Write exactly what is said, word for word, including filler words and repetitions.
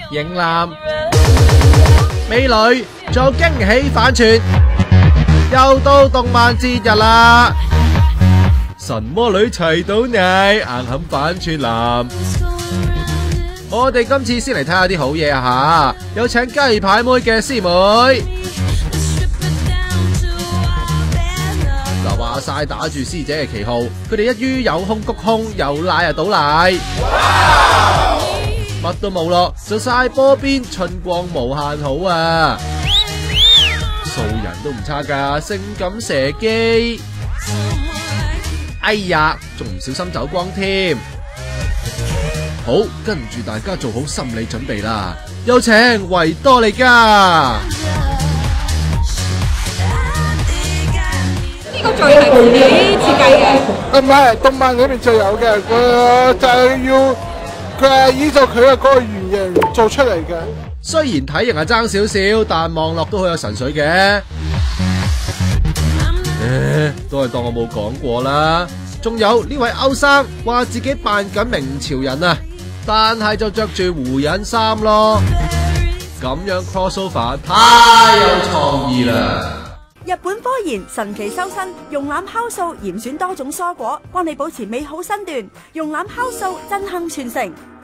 型男美女，仲有驚喜反串，又到動漫節日啦！神魔女齊到你，硬撼反串男。我哋今次先嚟睇下啲好嘢啊吓，有請雞排妹嘅師妹。嗱，話晒打住師姐嘅旗號，佢哋一於有胸谷胸，有奶啊倒奶，乜都冇咯，就晒波邊，春光無限好啊！素人都唔差噶，性感蛇姬。哎呀，仲唔小心走光添。好，跟住大家做好心理準備啦。有請維多利加。 呢個造型係自己設計嘅？ 唔係，動漫裏面就有嘅，佢就係要佢係依照佢嘅嗰個原型做出嚟嘅。 雖然體型係爭少少，但望落都好有神髓嘅。誒，都係當我冇講過啦。仲有呢位歐生話自己扮緊明朝人啊，但係就着住胡人衫咯，咁樣 crossover 太有創意啦！ 日本科研神奇修身，用攬酵素嚴選多種蔬果，幫你保持美好身段。用攬酵素震撼全城。